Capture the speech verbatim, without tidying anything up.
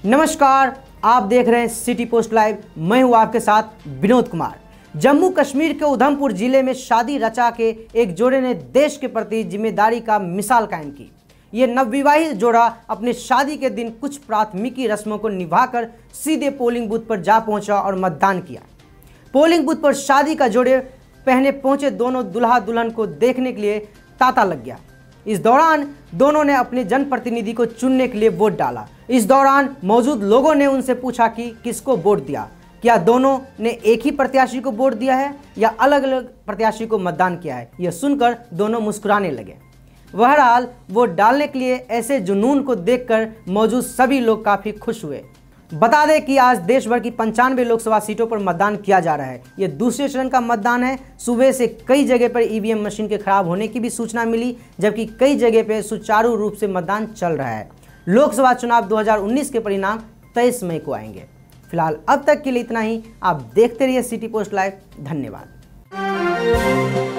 नमस्कार, आप देख रहे हैं सिटी पोस्ट लाइव। मैं हूं आपके साथ विनोद कुमार। जम्मू कश्मीर के उधमपुर जिले में शादी रचा के एक जोड़े ने देश के प्रति जिम्मेदारी का मिसाल कायम की। ये नवविवाहित जोड़ा अपने शादी के दिन कुछ प्राथमिकी रस्मों को निभाकर सीधे पोलिंग बूथ पर जा पहुंचा और मतदान किया। पोलिंग बूथ पर शादी का जोड़े पहने पहुंचे दोनों दुल्हा दुल्हन को देखने के लिए तांता लग गया। इस दौरान दोनों ने अपने जनप्रतिनिधि को चुनने के लिए वोट डाला। इस दौरान मौजूद लोगों ने उनसे पूछा कि किसको वोट दिया, क्या दोनों ने एक ही प्रत्याशी को वोट दिया है या अलग अलग प्रत्याशी को मतदान किया है। यह सुनकर दोनों मुस्कुराने लगे। बहरहाल वोट डालने के लिए ऐसे जुनून को देखकर मौजूद सभी लोग काफ़ी खुश हुए। बता दें कि आज देश भर की पंचानवे लोकसभा सीटों पर मतदान किया जा रहा है। यह दूसरे चरण का मतदान है। सुबह से कई जगह पर ईवीएम मशीन के खराब होने की भी सूचना मिली, जबकि कई जगह पर सुचारू रूप से मतदान चल रहा है। लोकसभा चुनाव दो हज़ार उन्नीस के परिणाम तेईस मई को आएंगे। फिलहाल अब तक के लिए इतना ही। आप देखते रहिए सिटी पोस्ट लाइव। धन्यवाद।